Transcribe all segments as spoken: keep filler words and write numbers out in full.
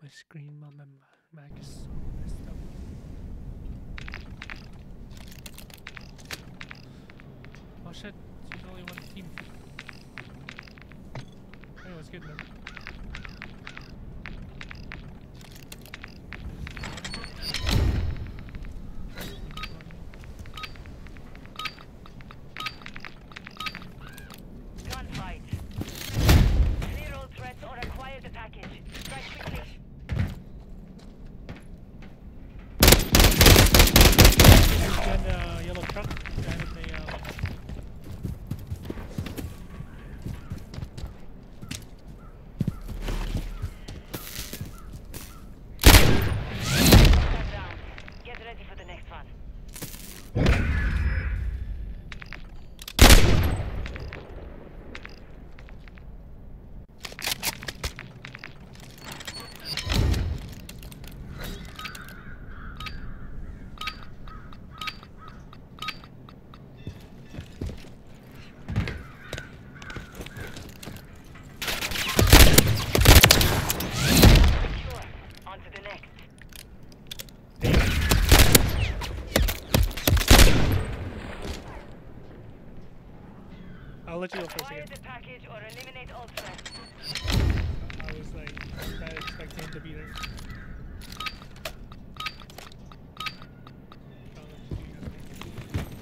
My screen, my, my Mac is so messed up. Oh shit, there's only one team. Hey, what's good, man? Gunfight. Clear all threats or acquire the package. Strike quickly. There's a uh, yellow truck and a uh, Down. Get ready for the next one. Secure. On to the next. I'll let you go first Acquire again. the package or eliminate all threats. I was like, not expecting him to be there. I'll let you guys make it.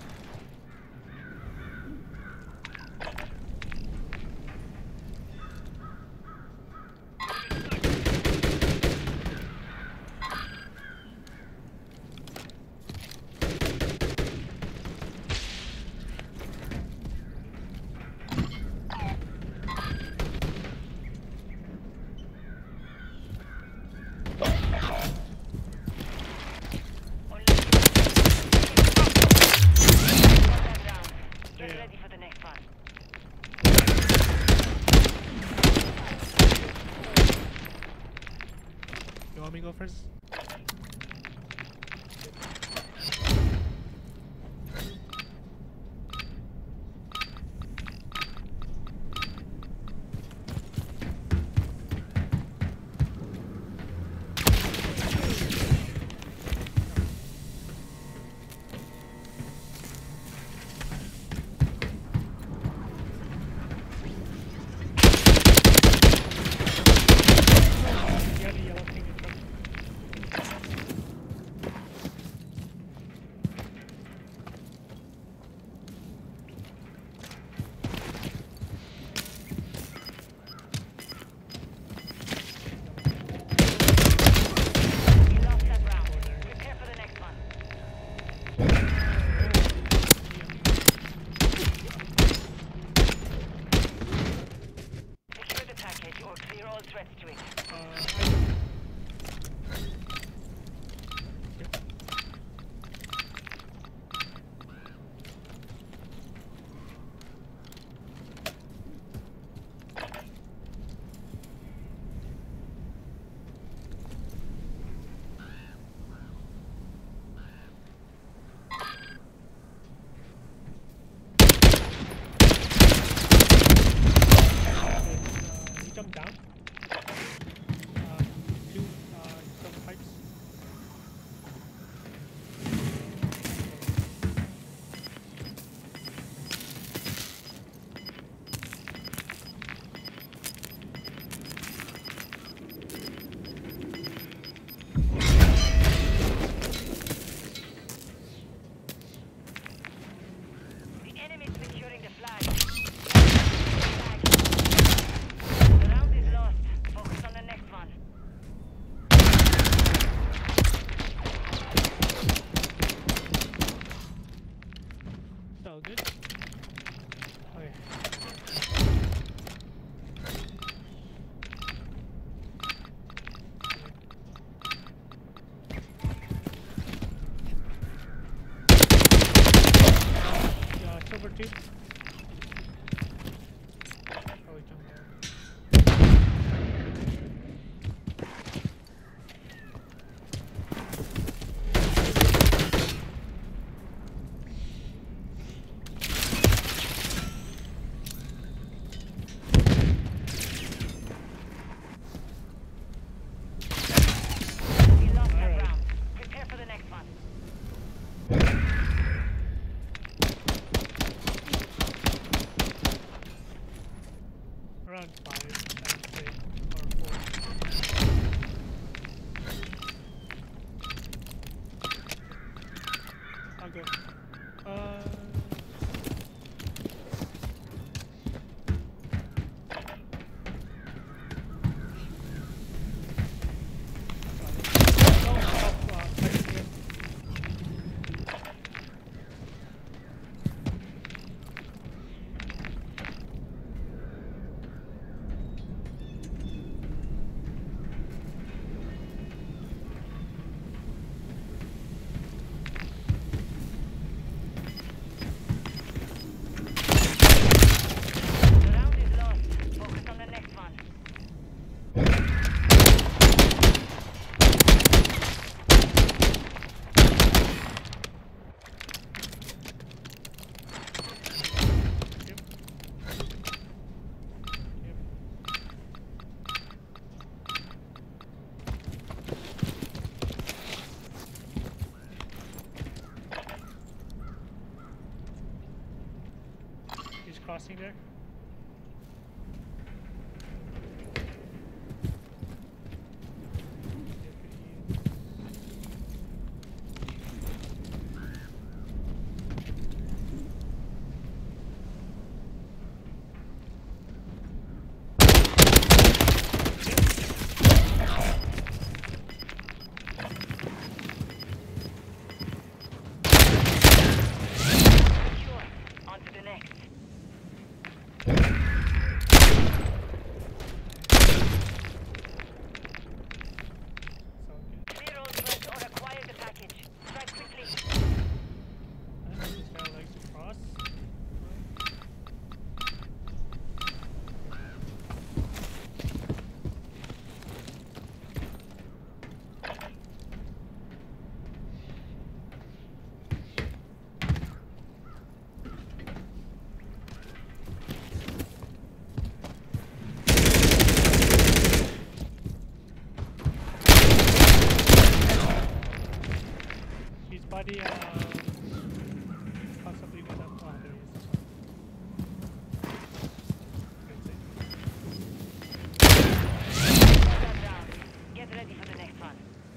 Get Yeah. ready for the next one. You want me to go first? You got a yellow pink truck. go. Uh. Crossing there. Body, uh, possibly with that. Oh, there he is. Down. Get ready for the next one.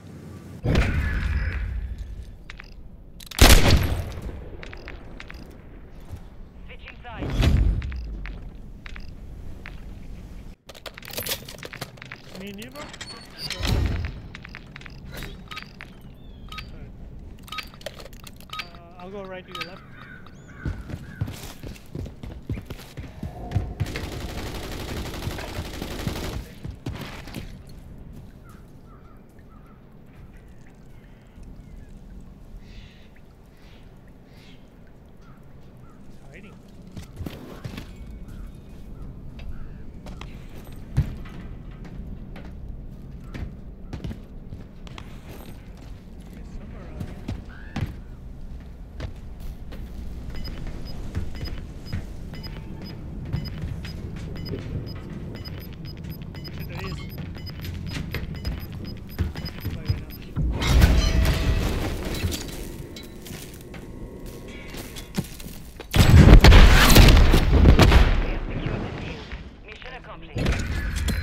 Switching sides. Me and you, bro? I'll go right to the left. It's hiding.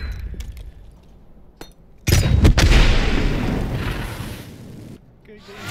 Good game.